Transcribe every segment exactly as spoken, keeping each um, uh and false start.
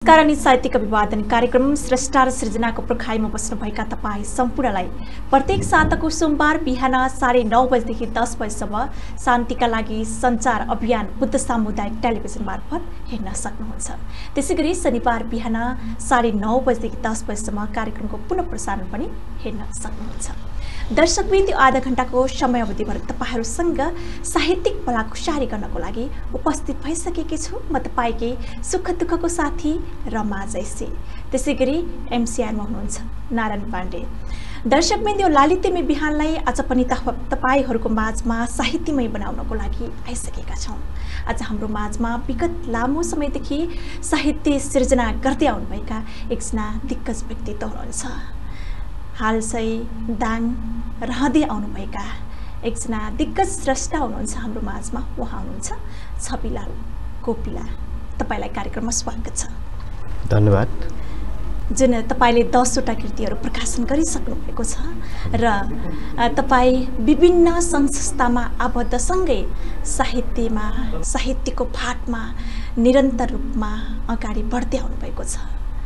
नमस्कार अनि साहित्यिक अभिवादन कार्यक्रम श्रेष्ठा र सृजनाको प्रखाइमा बस्नुभएका तपाईँ सम्पूर्णलाई प्रत्येक साताको सोमबार बिहान साढे नौ बजेदेखि दस बजेसम्म शान्तिका लागि सञ्चार अभियान बुद्ध सामुदायिक टेलिभिजन मार्फत हेर्न सक्नुहुन्छ। त्यसैगरी शनिबार बिहान साढे नौ बजेदेखि दस बजेसम्म कार्यक्रमको पुनः प्रसारण पनि हेर्न सक्नुहुन्छ। दर्शकवृन्द, यो आधा घण्टाको समय अवधिभर तपाईँहरूसँग साहित्यिक भलाखुसारी गर्नको लागि उपस्थित भइसकेकी छु। म तपाईँकै सुख दुःखको साथी रमा जैसी। त्यसैगरी एमसीआरमा हुनुहुन्छ नारायण पाण्डे। दर्शकवृन्द, यो लालित्यमय बिहानलाई आज पनि तपाईँहरूको माझमा साहित्यमय बनाउनको लागि आइसकेका छौँ। आज हाम्रो माझमा विगत लामो समयदेखि साहित्य सिर्जना गर्दै आउनुभएका एकजना दिग्गज व्यक्तित्व हुनुहुन्छ। हाल चाहिँ दाङ रहँदै आउनुभएका एकजना दिग्गज स्रष्टा हुनुहुन्छ हाम्रो माझमा। उहाँ हुनुहुन्छ छबिलाल कोपिला। तपाईँलाई कार्यक्रममा स्वागत छ। धन्यवाद। जुन तपाईँले दसवटा कृतिहरू प्रकाशन गरिसक्नु भएको छ र तपाईँ विभिन्न सङ्घ संस्थामा आबद्धसँगै साहित्यमा साहित्यको फाटमा निरन्तर रूपमा अगाडि बढ्दै आउनुभएको छ।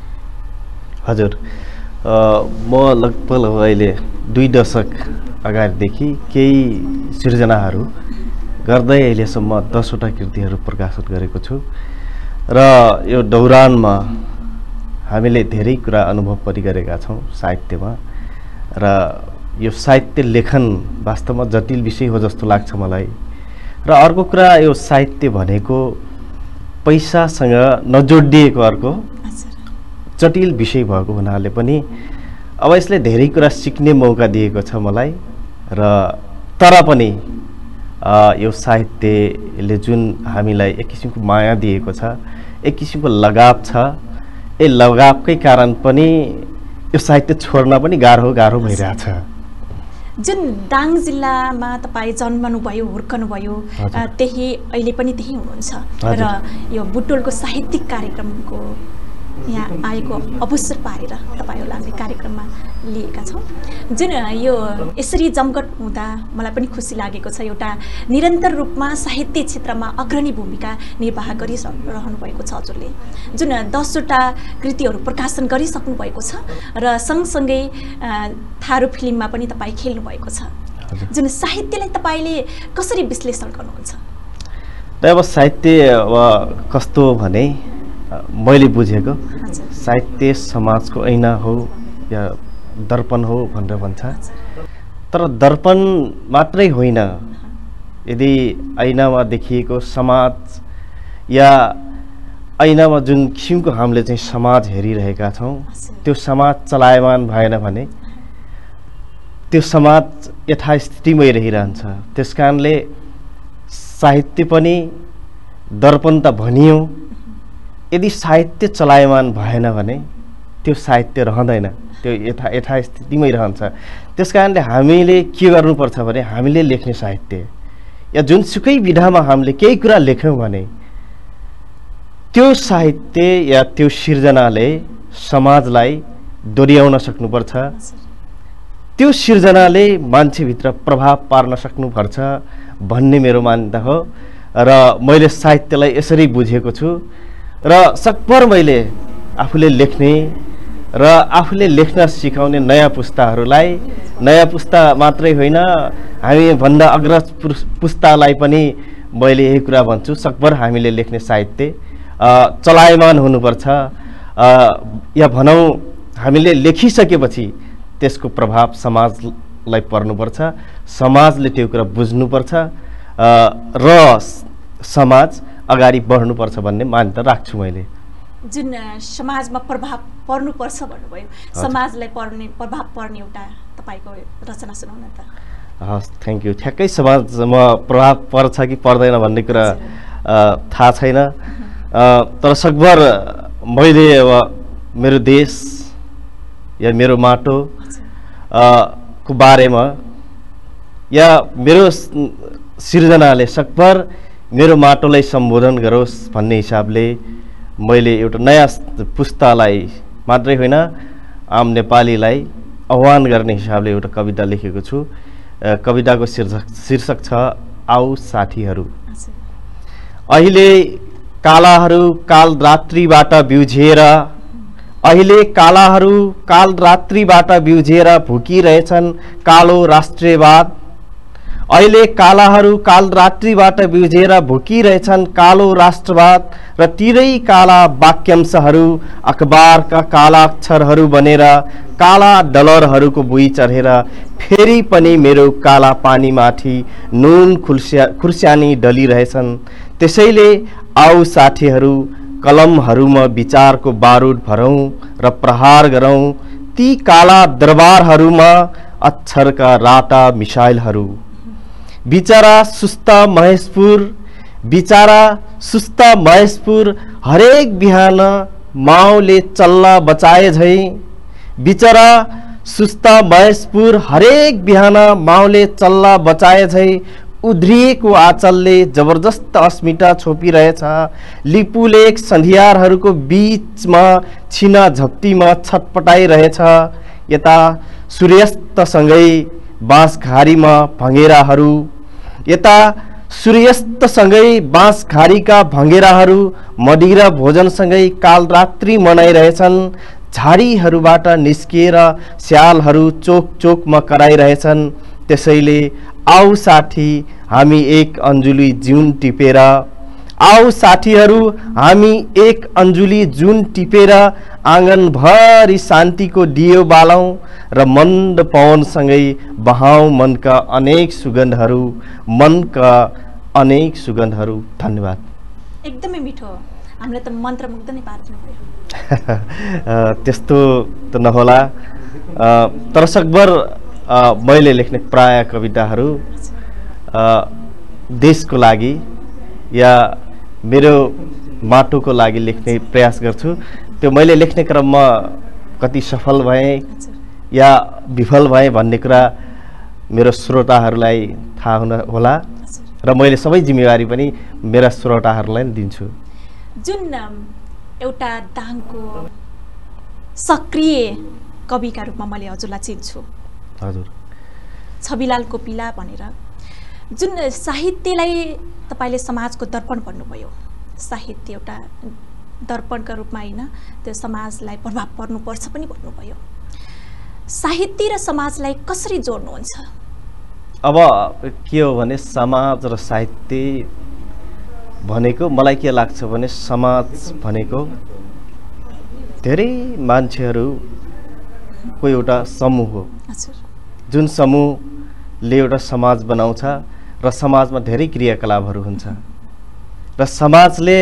हजुर, म लगभग अहिले दुई दशक अगाडिदेखि केही सिर्जनाहरू गर्दै अहिलेसम्म दसवटा कृतिहरू प्रकाशन गरेको छु र यो दौरानमा हामीले धेरै कुरा अनुभव पनि गरेका छौँ साहित्यमा। र यो साहित्य लेखन वास्तवमा जटिल विषय हो जस्तो लाग्छ मलाई। र अर्को कुरा, यो साहित्य भनेको पैसासँग नजोडिएको अर्को जटिल विषय भएको हुनाले पनि अब यसले धेरै कुरा सिक्ने मौका दिएको छ मलाई। र तर पनि यो साहित्यले जुन हामीलाई एक किसिमको माया दिएको छ, एक किसिमको लगाव छ, ए लगावकै कारण पनि यो साहित्य छोड्न पनि गाह्रो गाह्रो भइरहेछ। जुन दाङ जिल्लामा तपाईँ जन्मनुभयो, हुर्कनुभयो, त्यही अहिले पनि त्यही हुनुहुन्छ र यो बुटवलको साहित्यिक कार्यक्रमको यहाँ आएको अवसर पाएर तपाईँहरूलाई हामीले कार्यक्रममा लिएका छौँ। जुन यो यसरी जमघट हुँदा मलाई पनि खुसी लागेको छ। एउटा निरन्तर रूपमा साहित्य क्षेत्रमा अग्रणी भूमिका निर्वाह गरिरहनु भएको छ हजुरले। जुन दसवटा कृतिहरू प्रकाशन गरिसक्नु भएको छ र सँगसँगै थारू फिल्ममा पनि तपाईँ खेल्नु भएको छ। जुन साहित्यलाई तपाईँले कसरी विश्लेषण गर्नुहुन्छ? अब साहित्य अब कस्तो भने मैले बुझेको, साहित्य समाजको ऐना हो या दर्पण हो भनेर भन्छ। तर दर्पण मात्रै होइन, यदि ऐनामा देखिएको समाज या ऐनामा जुन किसिमको हामीले चाहिँ समाज हेरिरहेका छौँ, त्यो समाज चलायमान भएन भने त्यो समाज यथास्थितिमै रहिरहन्छ। त्यस कारणले साहित्य पनि दर्पण त भनियो, यदि साहित्य चलायमान भएन भने त्यो साहित्य रहँदैन, त्यो यथा यथास्थितिमै रहन्छ। त्यस कारणले हामीले के गर्नुपर्छ भने हामीले लेख्ने साहित्य या जुनसुकै विधामा हामीले केही कुरा लेख्यौँ भने त्यो साहित्य या त्यो सिर्जनाले समाजलाई दोहोऱ्याउन सक्नुपर्छ। त्यो सिर्जनाले मान्छेभित्र प्रभाव पार्न सक्नुपर्छ भन्ने मेरो मान्यता हो। र मैले साहित्यलाई यसरी बुझेको छु। र सकभर मैले आफूले लेख्ने र आफूले लेख्न सिकाउने नयाँ पुस्ताहरूलाई, नयाँ पुस्ता मात्रै होइन हामीभन्दा अग्रज पुस्तालाई पनि मैले यही कुरा भन्छु, सकभर हामीले लेख्ने साहित्य चलायमान हुनुपर्छ। या भनौँ हामीले लेखिसकेपछि त्यसको प्रभाव समाजलाई पर्नुपर्छ, समाजले त्यो कुरा बुझ्नुपर्छ र समाज अगाडि बढ्नुपर्छ भन्ने मान्यता राख्छु मैले। जुन समाजमा प्रभाव पर्नुपर्छ भन्नुभयो, समाजलाई पर्ने प्रभाव पर्ने एउटा तपाईँको रचना सुनाउन त। हस्, थ्याङ्क यू। ठ्याक्कै समाजमा प्रभाव पर्छ कि पर्दैन भन्ने कुरा थाहा छैन। तर सकभर मैले अब मेरो देश या मेरो माटो को बारेमा या मेरो सिर्जनाले सकभर मेरो माटोलाई सम्बोधन गरोस् भन्ने हिसाबले मैले एउटा नयाँ पुस्तालाई मात्रै होइन आम नेपालीलाई आह्वान गर्ने हिसाबले एउटा कविता लेखेको छु। कविताको शीर्षक शीर्षक छ आऊ साथीहरू। अहिले कालाहरू काल रात्रिबाट बिउझेर अहिले कालाहरू काल रात्रिबाट बिउझेर भुकिरहेछन् कालो राष्ट्रियवाद अहिले कालाहरू काल रात्रिबाट बिउझेर भुकिरहेछन् कालो राष्ट्रवाद र तिरै काला वाक्यांशहरू अखबारका काला अक्षरहरू बनेर काला डलरहरूको बुई चढेर फेरि पनि मेरो काला पानीमाथि नुन खुर्स्या खुर्स्यानी डलिरहेछन्। त्यसैले आऊ साथीहरू कलमहरूमा विचारको बारुद भरौँ र प्रहार गरौँ ती काला दरबारहरूमा अक्षरका राता मिसाइलहरू। बिचारा सुस्ता महेशपुर बिचारा सुस्ता महेशपुर हरेक बिहान माउले चल्ला बचाए झै बिचारा सुस्ता महेशपुर हरेक बिहान माउले चल्ला बचाए झै उध्रिएको आँचलले जबरजस्त अस्मिता छोपिरहेछ। लिपुलेक सन्धियारहरूको बीचमा छिना झप्तीमा छटपटाइरहेछ। यता सूर्यास्तसँगै बाँसघारीमा भँगेराहरू यता सूर्यास्तसँगै बाँसघारीका भँगेराहरू मदिरा भोजनसँगै कालरात्रि मनाइरहेछन्। झाडीहरूबाट निस्किएर स्यालहरू चोक चोकमा कराइरहेछन्। त्यसैले आऊ साथी हामी एक अन्जुली जुन टिपेर आऊ साथीहरू हामी एक अन्जुली जुन टिपेर आँगनभरि शान्तिको दियो बालौँ र मन्द पवनसँगै बहाऊ मनका अनेक सुगन्धहरू मनका अनेक सुगन्धहरू। धन्यवाद। एकदमै मिठो, हामीलाई त मन्त्रमुग्ध नै पार्नु भयो। त्यस्तो त नहोला, तर सकभर मैले लेख्ने प्राय कविताहरू देशको लागि या मेरो माटोको लागि लेख्ने प्रयास गर्छु। त्यो मैले लेख्ने क्रममा कति सफल भएँ या विफल भएँ भन्ने कुरा मेरो श्रोताहरूलाई थाहा हुन होला र मैले सबै जिम्मेवारी पनि मेरा श्रोताहरूलाई नै दिन्छु। जुन एउटा दाङको सक्रिय कविका रूपमा मैले हजुरलाई चिन्छु, हजुर छबिलाल कोपिला भनेर, जुन साहित्यलाई तपाईले समाजको दर्पण भन्नुभयो। साहित्य एउटा दर्पणका रूपमा होइन, त्यो समाजलाई प्रभाव पर्नुपर्छ पनि भन्नुभयो। साहित्य र समाजलाई कसरी जोड्नुहुन्छ? अब के हो भने समाज र साहित्य भनेको मलाई के लाग्छ भने समाज भनेको धेरै मान्छेहरूको एउटा समूह हो, जुन समूहले एउटा समाज बनाउँछ र समाजमा धेरै क्रियाकलापहरू हुन्छ र समाजले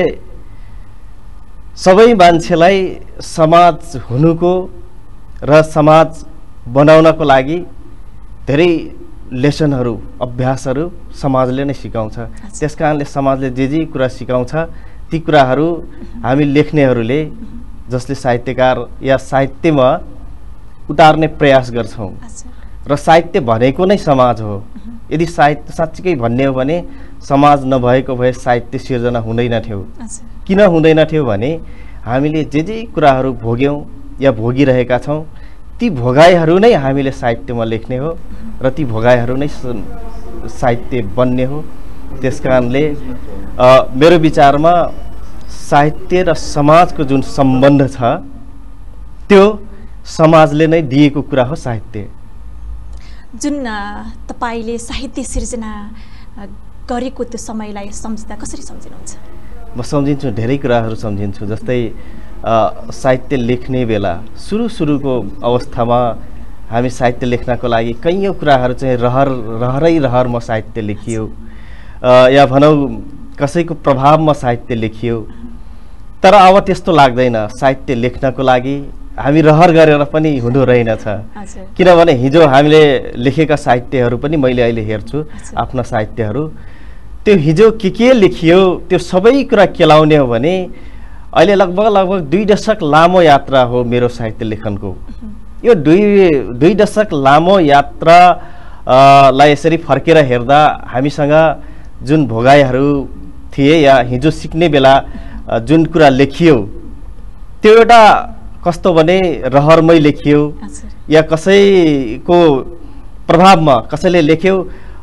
सबै मान्छेलाई समाज हुनुको र समाज बनाउनको लागि धेरै लेसनहरू अभ्यासहरू समाजले नै सिकाउँछ। त्यसकारणले समाजले जे जे कुरा सिकाउँछ ती कुराहरू हामी लेख्नेहरूले जसले साहित्यकार या साहित्यमा उतार्ने प्रयास गर्छौँ र साहित्य भनेको नै समाज हो। यदि साहित्य साँच्चीकै भन्ने हो भने समाज नभएको भए साहित्य सिर्जना हुँदैन थियो। किन हुँदैन थियो भने हामीले जे जे कुराहरू भोग्यौँ या भोगिरहेका छौँ ती भोगाइहरू नै हामीले साहित्यमा लेख्ने हो र ती भोगाइहरू नै साहित्य बन्ने हो। त्यसकारणले मेरो विचारमा साहित्य र समाजको जुन सम्बन्ध छ त्यो समाजले नै दिएको कुरा हो साहित्य। जुन तपाईले साहित्य सिर्जना गरेको त्यो समयलाई सम्झिँदा कसरी सम्झिनुहुन्छ? म सम्झिन्छु, धेरै कुराहरू सम्झिन्छु। जस्तै साहित्य लेख्ने बेला सुरु सुरुको अवस्थामा हामी साहित्य लेख्नको लागि कैयौँ कुराहरू चाहिँ रहर रहरै रहरमा साहित्य लेखियो या भनौँ कसैको प्रभावमा साहित्य लेखियो। तर अब त्यस्तो लाग्दैन। साहित्य लेख्नको लागि हामी रहर गरेर पनि हुँदो रहेनछ। किनभने हिजो हामीले लेखेका साहित्यहरू पनि मैले अहिले हेर्छु आफ्ना साहित्यहरू, त्यो हिजो के के लेखियो त्यो सबै कुरा केलाउने हो भने अहिले लगभग लगभग दुई दशक लामो यात्रा हो मेरो साहित्य लेखनको। यो दुई दुई दशक लामो यात्रालाई यसरी फर्केर हेर्दा हामीसँग जुन भोगाइहरू थिए या हिजो सिक्ने बेला जुन कुरा लेखियो त्यो एउटा कस्तो भने रहरमै लेखियो या कसैको प्रभावमा कसैले लेख्यो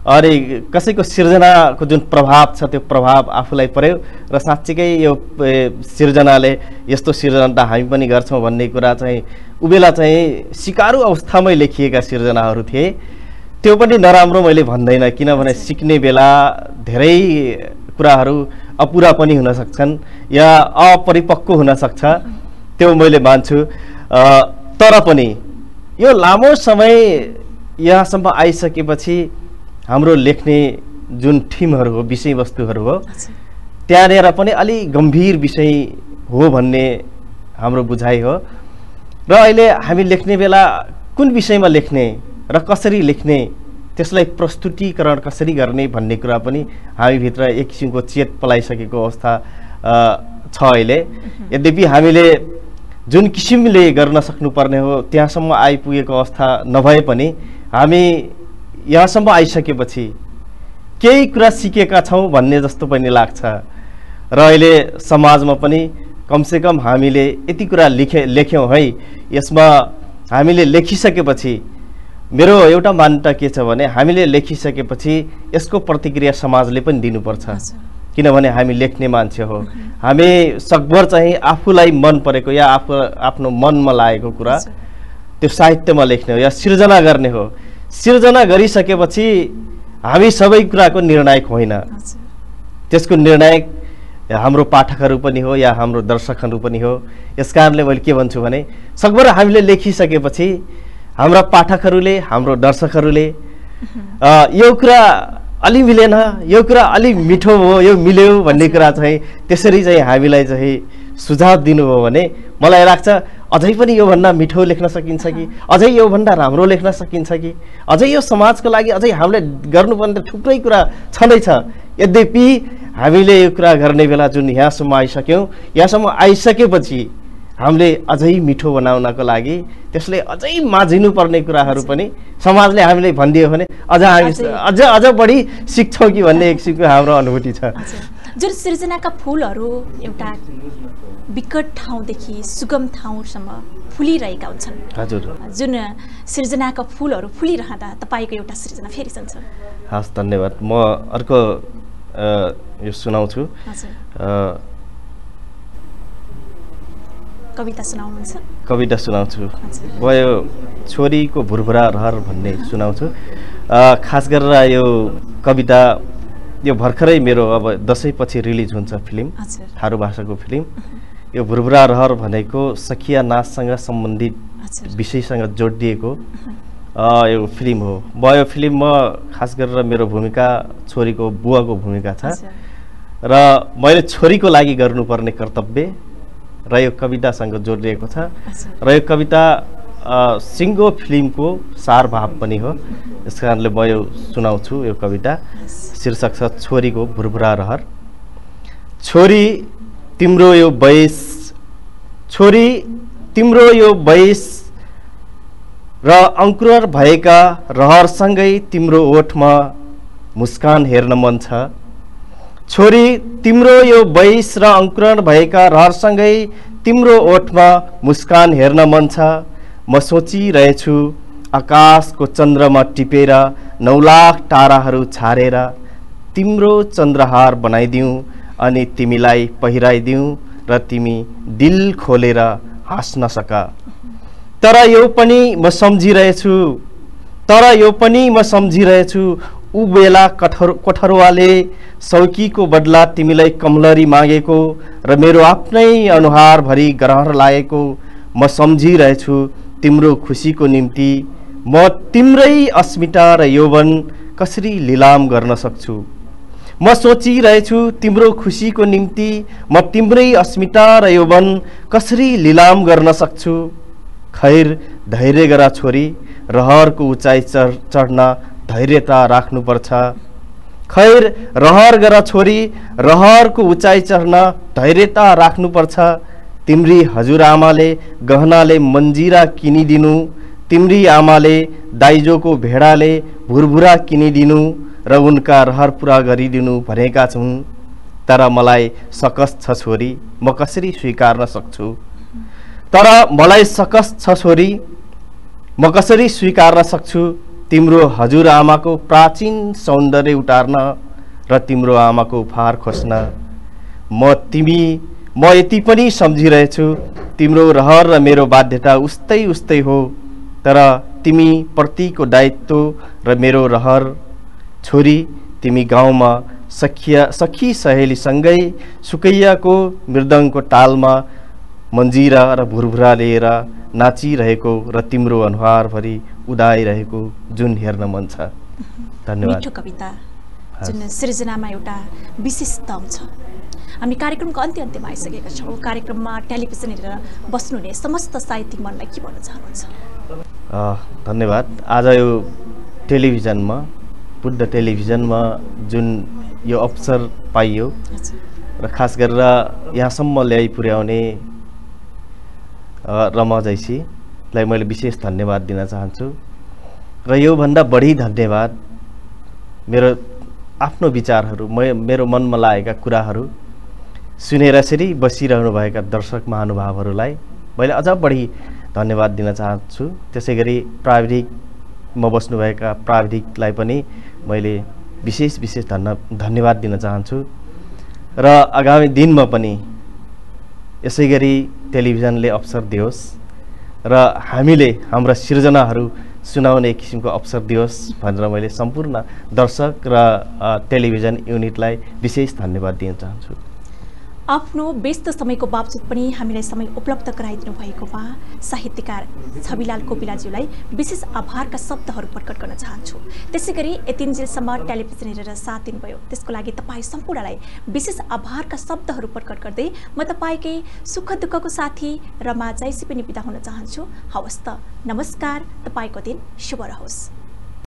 अनि कसैको सिर्जनाको जुन प्रभाव छ त्यो प्रभाव आफूलाई पर्यो र साँच्चीकै यो सिर्जनाले यस्तो सिर्जना त हामी पनि गर्छौँ भन्ने कुरा चाहिँ उबेला चाहिँ सिकारु अवस्थामै लेखिएका सिर्जनाहरू थिए। त्यो पनि नराम्रो मैले भन्दैन, किनभने सिक्ने बेला धेरै कुराहरू अपुरा पनि हुन सक्छन् या अपरिपक्व हुन सक्छ, त्यो मैले मान्छु। तर पनि यो लामो समय यहाँसम्म आइसकेपछि हाम्रो लेख्ने जुन थिमहरू हो, विषयवस्तुहरू हो, त्यहाँनिर पनि अलि गम्भीर विषय हो भन्ने हाम्रो बुझाइ हो। र अहिले हामी लेख्ने बेला कुन विषयमा लेख्ने र कसरी लेख्ने, त्यसलाई प्रस्तुतीकरण कसरी गर्ने भन्ने कुरा पनि हामीभित्र एक किसिमको चेत पलाइसकेको अवस्था छ अहिले। यद्यपि हामीले जुन किसिमले गर्न सक्नुपर्ने हो त्यहाँसम्म आइपुगेको अवस्था नभए पनि हामी यहाँसम्म आइसकेपछि केही कुरा सिकेका छौँ भन्ने जस्तो पनि लाग्छ। र अहिले समाजमा पनि कमसेकम हामीले यति कुरा लेखे लेख्यौँ है, यसमा हामीले लेखिसकेपछि मेरो एउटा मान्यता के छ भने हामीले लेखिसकेपछि यसको प्रतिक्रिया समाजले पनि दिनुपर्छ, किनभने हामी लेख्ने मान्छे हो। हामी सकभर चाहिँ आफूलाई मन परेको या आफू आफ्नो मनमा लागेको कुरा त्यो साहित्यमा लेख्ने हो या सिर्जना गर्ने हो। सिर्जना गरिसकेपछि हामी सबै कुराको निर्णायक होइन, त्यसको निर्णायक हाम्रो पाठकहरू पनि हो या हाम्रो दर्शकहरू पनि हो। यस कारणले मैले के भन्छु भने सकभर हामीले लेखिसकेपछि हाम्रा पाठकहरूले, हाम्रो दर्शकहरूले यो कुरा अलि मिलेन, यो कुरा अलि मिठो हो, यो मिल्यो भन्ने कुरा चाहिँ त्यसरी चाहिँ हामीलाई चाहिँ सुझाव दिनुभयो भने मलाई लाग्छ अझै पनि योभन्दा मिठो लेख्न सकिन्छ कि, अझै योभन्दा राम्रो लेख्न सकिन्छ कि, अझै यो समाजको लागि अझै हामीले गर्नुपर्ने थुप्रै कुरा छँदैछ। यद्यपि हामीले यो कुरा गर्ने बेला जुन यहाँसम्म आइसक्यौँ, यहाँसम्म आइसकेपछि हामीले अझै मिठो बनाउनको लागि त्यसले अझै माझिनुपर्ने कुराहरू पनि समाजले हामीले भनिदियो भने अझ हामी अझ अझ बढी सिक्छौँ कि भन्ने एक किसिमको हाम्रो अनुभूति छ। जुन सिर्जनाका फुलहरू एउटा विकट ठाउँदेखि सुगम ठाउँसम्म फुलिरहेका हुन्छन्, हजुर, जुन सिर्जनाका फुलहरू फुलिरहँदा तपाईँको एउटा सिर्जना फेरि सन्छ। हस्, धन्यवाद। म अर्को यो सुनाउँछु, कविता सुनाउनुहुन्छ? कविता सुनाउँछु। म यो छोरीको भुरभुरा रहर भन्ने सुनाउँछु। खास गरेर यो कविता यो भर्खरै मेरो अब दसैँपछि रिलिज हुन्छ फिल्म, थारू भाषाको फिल्म। यो भुरभुरा रहर भनेको सखिया नाचसँग सम्बन्धित विषयसँग जोडिएको यो फिल्म हो। म यो फिल्ममा खास गरेर मेरो भूमिका छोरीको बुवाको भूमिका छ र मैले छोरीको लागि गर्नुपर्ने कर्तव्य र यो कवितासँग जोडिएको छ र यो कविता सिङ्गो फिल्मको सारभाव पनि हो। यस कारणले म यो सुनाउँछु। यो कविता शीर्षक छ छोरीको भुरभुरा रहर। छोरी तिम्रो यो वयस, छोरी तिम्रो यो वयस र अंकुर भएका रहरसँगै तिम्रो ओठमा मुस्कान हेर्न मन छ। छोरी तिम्रो यो वयस र अंकुरण भएका रहरसँगै तिम्रो ओठमा मुस्कान हेर्न मन छ। म सोचिरहेछु आकाशको चन्द्रमा टिपेर नौ लाख ताराहरू छारेर तिम्रो चन्द्रहार बनाइदिउँ अनि तिमीलाई पहिराइदिउँ र तिमी दिल खोलेर हाँस्न सक। तर यो पनि म सम्झिरहेछु, तर यो पनि म सम्झिरहेछु ऊ बेला कठोर कोठरवाले सौकीको बदला तिमीलाई कमलरी मागेको र मेरो आफ्नै अनुहारभरि ग्रहण लागेको। म सम्झिरहेछु तिम्रो खुसीको निम्ति म तिम्रै अस्मिता र यौवन कसरी लिलाम गर्न सक्छु। म सोचिरहेछु तिम्रो खुसीको निम्ति म तिम्रै अस्मिता र यौवन कसरी लिलाम गर्न सक्छु। खैर धैर्य गर छोरी, रहरको उचाइ चढ्न धैर्यता राख्नुपर्छ। खैर रहर गर छोरी, रहरको उचाइ चढ्न धैर्यता राख्नुपर्छ। तिम्री हजुरआमाले गहनाले मन्जिरा किनिदिनु, तिम्री आमाले दाइजोको भेडाले भुरभुरा किनिदिनु र उनका रहर पुरा गरिदिनु भनेका छन्। तर मलाई सकस छ छोरी, म कसरी स्वीकार्न सक्छु। तर मलाई सकस छ छोरी, म कसरी स्वीकार्न सक्छु। तिम्रो हजुरआमाको प्राचीन सौन्दर्य उतार्न र तिम्रो आमाको उपहार खोज्न। म तिमी म यति पनि सम्झिरहेछु, तिम्रो रहर र मेरो बाध्यता उस्तै उस्तै हो, तर तिमी प्रतिको दायित्व र मेरो रहर। छोरी, तिमी गाउँमा सखिया सखी सहेलीसँगै सुकैयाको मृदङको तालमा मन्जिरा र भुरभुरा लिएर नाचिरहेको र तिम्रो अनुहारभरि उदाइरहेको जुन हेर्न मन छ। धन्यवाद। मिठो कविता जुन सृजनामा एउटा विशेष दम छ। हामी कार्यक्रमको अन्त्य अन्त्यमा आइसकेका छौँ। कार्यक्रममा टेलिभिजन हेरेर बस्नुहुने समस्त साहित्यिक मनलाई के भन्न चाहनुहुन्छ? धन्यवाद। आज यो टेलिभिजनमा, बुद्ध टेलिभिजनमा जुन यो अवसर पाइयो र खास गरेर यहाँसम्म ल्याइ पुर्याउने रमा जैसीलाई मैले विशेष धन्यवाद दिन चाहन्छु। र योभन्दा बढी धन्यवाद मेरो आफ्नो विचारहरू, म मेरो मनमा लागेका कुराहरू सुनेर यसरी बसिरहनुभएका दर्शक महानुभावहरूलाई मैले अझ बढी धन्यवाद दिन चाहन्छु। त्यसै गरी प्राविधिकमा बस्नुभएका प्राविधिकलाई पनि मैले विशेष विशेष धन्य धन्यवाद दिन चाहन्छु। र आगामी दिनमा पनि यसै गरी टेलिभिजनले अवसर दियोस् र हामीले हाम्रा सिर्जनाहरू सुनाउने किसिमको अवसर दियोस् भनेर मैले सम्पूर्ण दर्शक र टेलिभिजन युनिटलाई विशेष धन्यवाद दिन चाहन्छु। आफ्नो व्यस्त समयको बावजुद पनि हामीलाई समय उपलब्ध गराइदिनु भएकोमा साहित्यकार छबिलाल कोपिलाज्यूलाई विशेष आभारका शब्दहरू प्रकट गर्न चाहन्छु। त्यसै गरी यतिन्जेलसम्म टेलिभिजन हेरेर साथ दिनुभयो त्यसको लागि तपाईँ सम्पूर्णलाई विशेष आभारका शब्दहरू प्रकट गर्दै म तपाईँकै सुख दुःखको साथी रमा जैसी पनि बिदा हुन चाहन्छु। हवस् त, नमस्कार। तपाईँको दिन शुभ रहोस्।